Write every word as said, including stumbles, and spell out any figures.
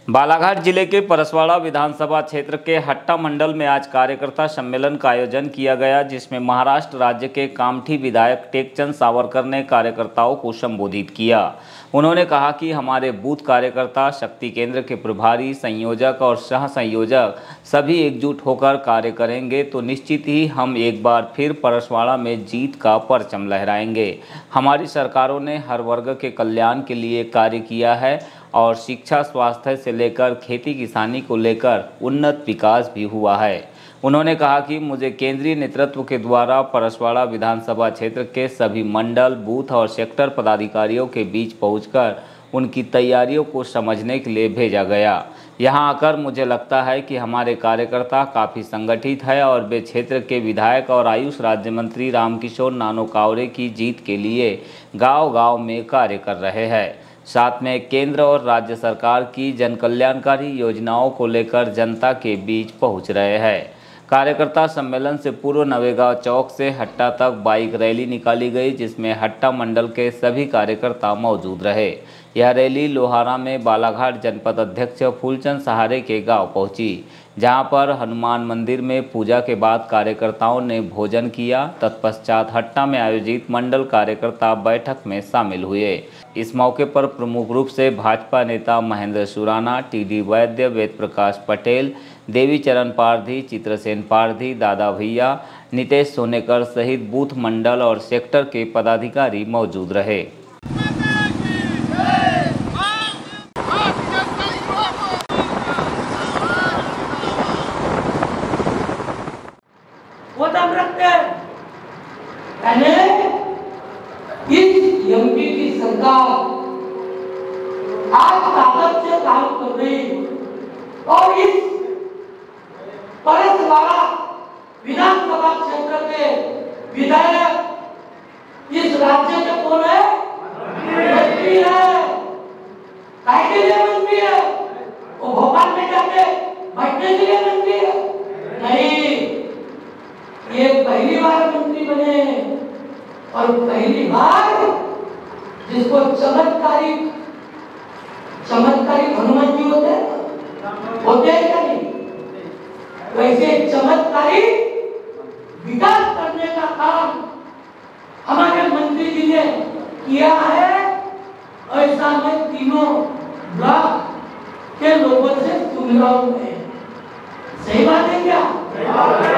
बालाघाट जिले के परसवाड़ा विधानसभा क्षेत्र के हट्टा मंडल में आज कार्यकर्ता सम्मेलन का आयोजन किया गया, जिसमें महाराष्ट्र राज्य के कामठी विधायक टेकचंद सावरकर ने कार्यकर्ताओं को संबोधित किया। उन्होंने कहा कि हमारे बूथ कार्यकर्ता, शक्ति केंद्र के प्रभारी, संयोजक और सह संयोजक सभी एकजुट होकर कार्य करेंगे तो निश्चित ही हम एक बार फिर परसवाड़ा में जीत का परचम लहराएंगे। हमारी सरकारों ने हर वर्ग के कल्याण के लिए कार्य किया है और शिक्षा, स्वास्थ्य से लेकर खेती किसानी को लेकर उन्नत विकास भी हुआ है। उन्होंने कहा कि मुझे केंद्रीय नेतृत्व के द्वारा परसवाड़ा विधानसभा क्षेत्र के सभी मंडल, बूथ और सेक्टर पदाधिकारियों के बीच पहुंचकर उनकी तैयारियों को समझने के लिए भेजा गया। यहां आकर मुझे लगता है कि हमारे कार्यकर्ता काफ़ी संगठित है और वे क्षेत्र के विधायक और आयुष राज्य मंत्री रामकिशोर नानोकावरे की जीत के लिए गांव-गांव में कार्य कर रहे हैं। साथ में केंद्र और राज्य सरकार की जन कल्याणकारी योजनाओं को लेकर जनता के बीच पहुंच रहे हैं। कार्यकर्ता सम्मेलन से पूर्व नवेगांव चौक से हट्टा तक बाइक रैली निकाली गई, जिसमें हट्टा मंडल के सभी कार्यकर्ता मौजूद रहे। यह रैली लोहारा में बालाघाट जनपद अध्यक्ष फूलचंद सहारे के गांव पहुंची, जहां पर हनुमान मंदिर में पूजा के बाद कार्यकर्ताओं ने भोजन किया। तत्पश्चात हट्टा में आयोजित मंडल कार्यकर्ता बैठक में शामिल हुए। इस मौके पर प्रमुख रूप से भाजपा नेता महेंद्र सुराना, टीडी वैद्य, वेद प्रकाश पटेल, देवी चरण पारधी, चित्रसेन पारधी, दादा भैया, नितेश सोनेकर सहित बूथ, मंडल और सेक्टर के पदाधिकारी मौजूद रहे। वो दम रखते हैं। इस एमपी की सरकार आज ताकत से काम कर रही और इस परसवाड़ा विधानसभा क्षेत्र के विधायक इस राज्य के कौन है? मंत्री है। काय के लिए मंत्री है? वो भोपाल में जाके बैठने के लिए मंत्री है? नहीं, ये पहली बार मंत्री बने और पहली बार जिसको चमत्कारिक चमत्कारिक हनुमान जी होते हैं होते हैं क्या नहीं, वैसे चमत्कारिक विकास करने का काम हमारे मंत्री जी ने किया है। ऐसा मैं तीनों ब्लॉक के लोगों से सुन रहा हूं। सही बात है क्या?